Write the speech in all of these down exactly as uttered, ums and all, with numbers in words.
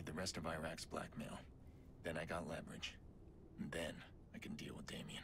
need the rest of Iraq's blackmail. Then I got leverage. And then I can deal with Damien.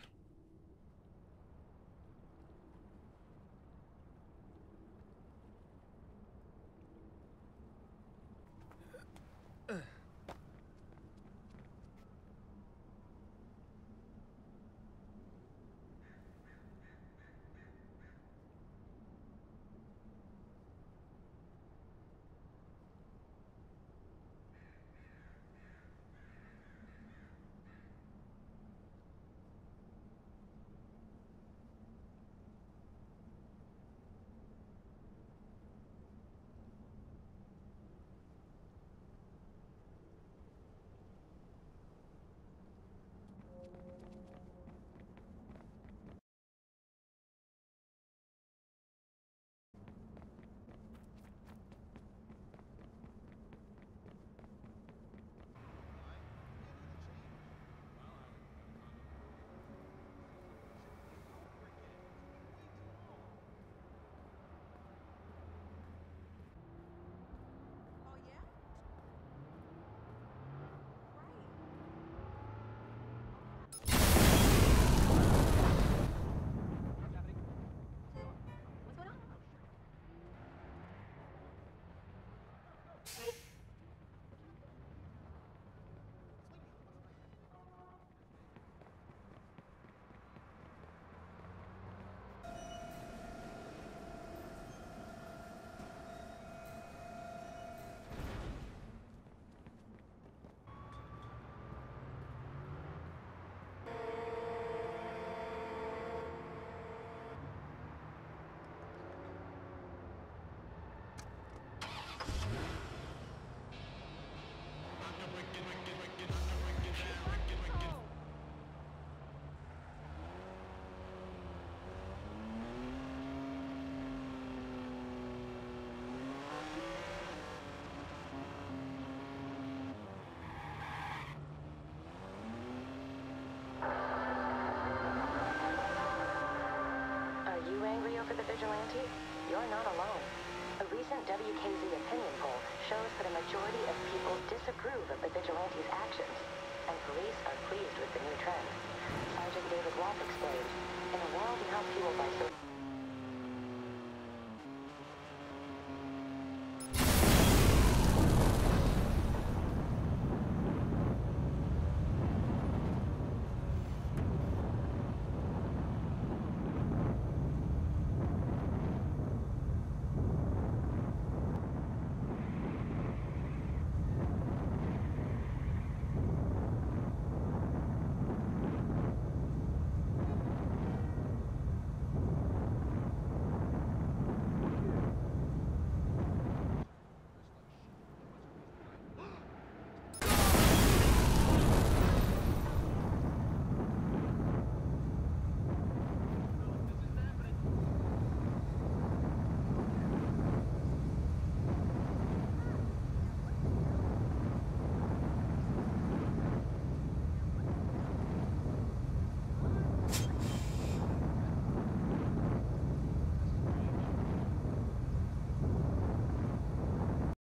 For the vigilante, you're not alone. A recent W K Z opinion poll shows that a majority of people disapprove of the vigilante's actions, and police are pleased with the new trend. Sergeant David Wolf explained, in a world now fueled by social